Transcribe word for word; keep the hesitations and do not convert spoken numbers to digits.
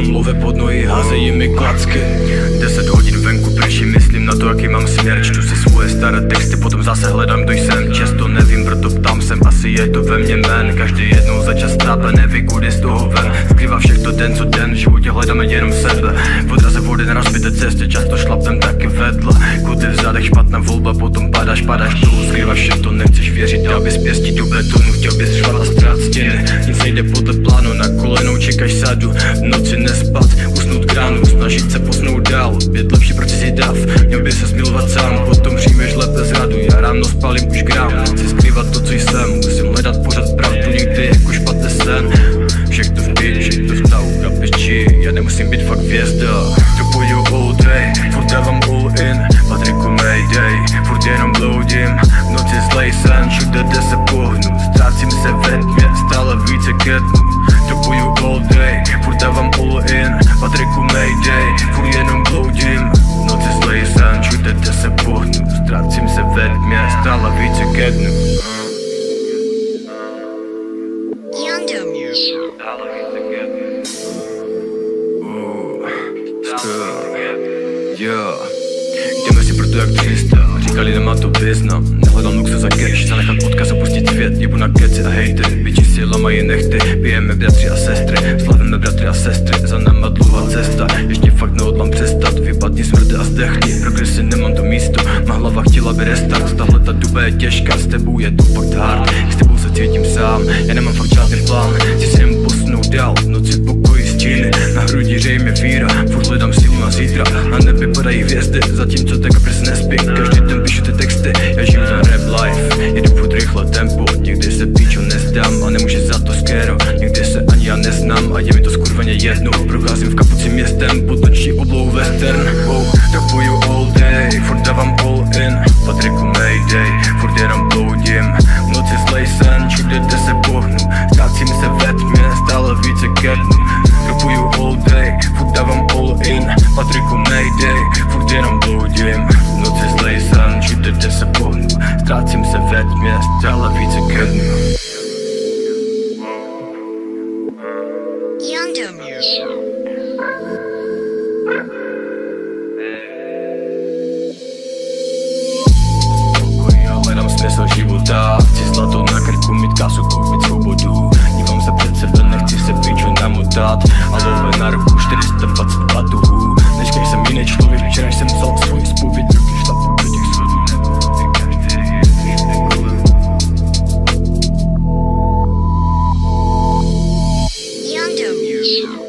mám love pod nohy, házejí mi klacky. Deset hodin venku prší, myslím na to, jaký mám směr. Čtu si svoje staré texty, potom zase hledám, kdo jsem. Často nevím, proto ptám jsem, asi je to ve mně men. Každý jednou za čas tápe, neví, kudy z toho ven. Skrývá všechno den co den, v životě hledáme jenom sebe. V odraze vody na rozbité cestě, často šlapem taky vedle. Kudy v zádech, špatná volba, potom padáš, padáš dolů. Skrýváš všechno, nechceš věřit, dal bys pěstí do betonu. Chtěl bys řvat a strát stěny, nic nejde podle plánu. Na kolenou čekáš sadu, v noci nespat, usnout k ránu, snažit se posnout dál. Být lepší pro cizí dav, měl by se smilovat sám, potom přijmeš lépe zradu. Já ráno spálím už grám, chci skrývat to, co jsem. Musím hledat pořád pravdu, někdy jako špatný sen. Všechno v píči, všechno v tahu, kapiči, já nemusím být fakt hvězda. Trupuju all day, furt dávám all in, Patriku mayday, furt jenom bloudím. V noci zlej sen, všude kde se pohnu, ztrácím se ve tmě, stále více kednu. Trupuju all day, furt dávám all in, Patriku mayday, furt jenom bloudím. V noci zlej sen, všude kde se pohnu, ztrácím se ve tmě, stále více kednu. Yeah. Jdeme si proto jak tři sta, říkali nemá to význam. Nehledám luxus za cash, zanechat odkaz, opustit svět. Jebu na keci a hejty, biči si lamají nechty. Pijeme bratři a sestry, slavíme bratři a sestry. Za náma dlouhá cesta, ještě fakt nehodlám přestat. Vypadni smrty a zdechni, progresy nemám to místo. Má hlava chtěla by restart, tahle ta doba je těžká. S tebou je to fakt hard, s tebou se cítím sám. Já nemám fakt žádný plán, chci se jen posunout dál. V noci pokoji z Číny, na hrudi řeje mi víra. Furt hledám sílu na zítra, na nebi padají hvězdy. Zatímco tak pres nespí, každý den píšu ty texty. Já žiju ten rap life, jedu furt rychle tempo. Někdy se píčo nezdám a nemůže za to skero. Někdy se ani já neznám a je mi to skurveně jedno. Procházím v kapuci městem, pod noční oblou western. Oh, trapuju all day, furt dávám all in, Patriku mayday, furt jenom bloudím. V noci zlej sen, všude kde se pohnu, ztrácím se ve tmě, stále více kednu. Trapuju all day, furt dávám all in, Patriku mayday, furt jenom bloudím. V noci zlej sen, všude kde se pohnu, ztrácím se ve tmě, stále více kednu. Hledám smysl života, chci zlato na krku, mít kasu, koupit svobodu. Dívám se před sebe, nechci se píču namotat. A love na ruku čtyři sta dvacet batuhů. Dneška jsem jiný člověk, včera jsem psal svůj zpověď. Ruky šlapu do těch svodů, nebo každý je kolem. Yonder Music.